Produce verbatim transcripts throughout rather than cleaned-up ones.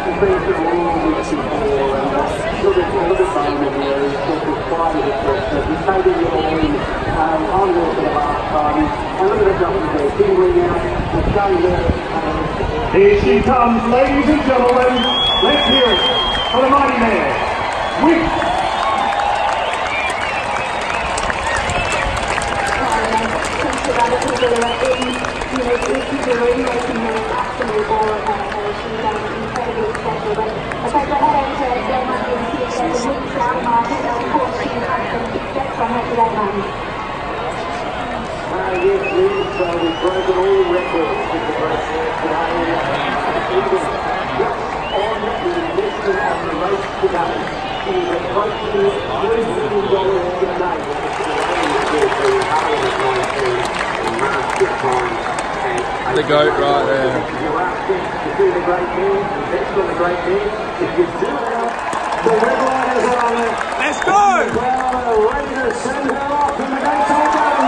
has been through all of this before, and uh, look at, look at Bowman here, he's just quite a bit so he's taking it all in um, on there for the last time, and look at the jumping there, tingling out, it's going there. Um, Here she comes, ladies and gentlemen, let's hear it for the mighty man, Winx. Other people that are in, you know, people are really making her absolute ball about her. She's done incredibly special. But I think I head over to their money and see if there's a Winx out market. Of course, she's had some success from her today, money. Uh, yes, Winx, uh, we've broken all records with the race here today. Uh, even just on the investment of the race today, she's approaching three million dollars today. The goat right there. You're asking to do the great thing, invest on the great thing. If you do that, the red light is on it. Let's go! Well, ready to send her off and the gates are done.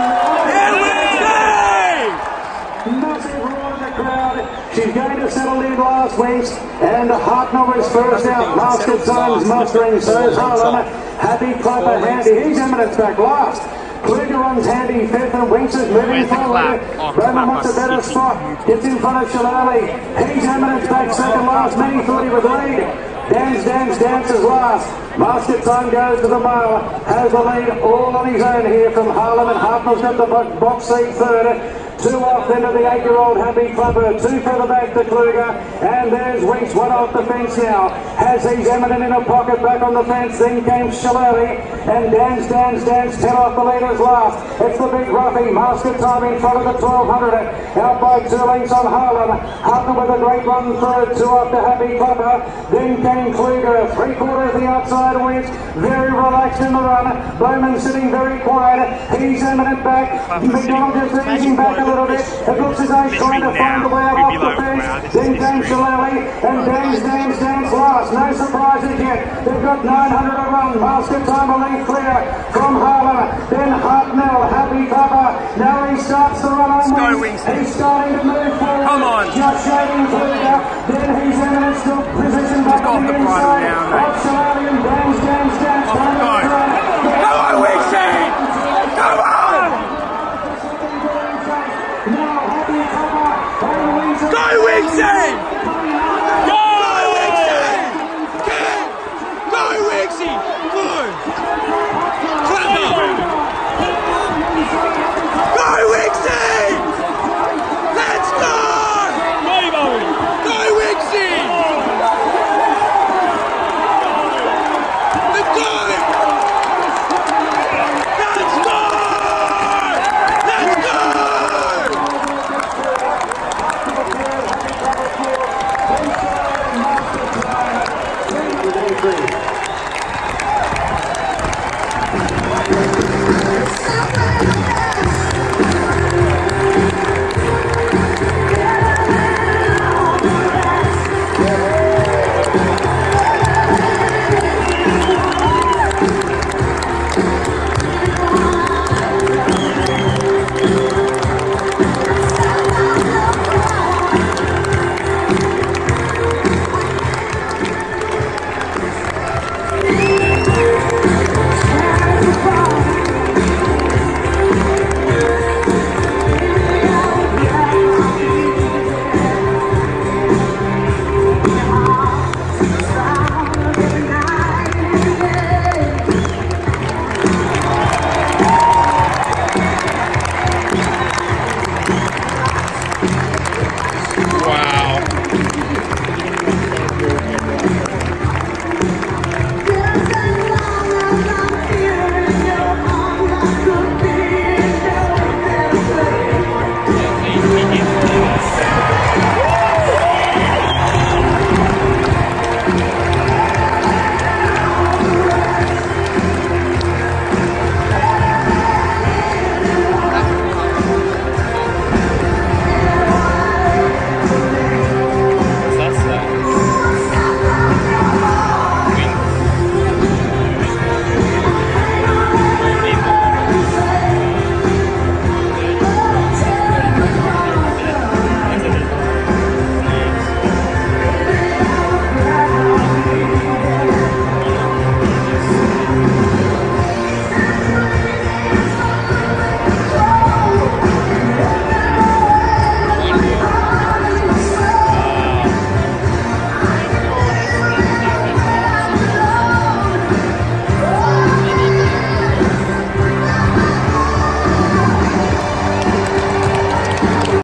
Massive roar in the crowd. She's going to settle in last, Winx. And Hartnell is first out. Basket Times mustering, so is Harlan. Happy Clapper handy. He's Eminence back last. Kluger runs handy fifth and Winx is moving forward. Bowman wants a better spot. Gets in front of Shillelagh. He's Eminence back second last. Many thought he would lead. Dance, dance, dances last. Basket Time goes to the mile. Has the lead all on his own here from Harlem, and Hartnell's got the box seat third. Two off then to the eight-year-old Happy Clubber. Two further back to Kluger. And there's Winx, one off the fence now. Has his Eminent in a pocket back on the fence. Then came Shillelagh. And Dance, Dance, Dance, ten off the leaders last. It's the big roughie. Basket Time in front of the twelve hundred. Out by two lengths on Harlem. Hartnell with a great run third. Two off the Happy Clubber. Then came Kluger. Three quarters the outside Winx. Very relaxed in the run. Bowman sitting very quiet. He's Eminent back. McDonald just easing back a little bit. It looks as though he's trying to find a way out off the fence. Then came Shillelagh and Dance, Dance, Dance last. No surprises yet. They've got nine hundred to run. Basket Time a lead clear from Harlan. Then Hartnell, Happy Clubber. Now he starts to run on Winx. He's starting to move forward. Come on. Just shaving Kluger. Then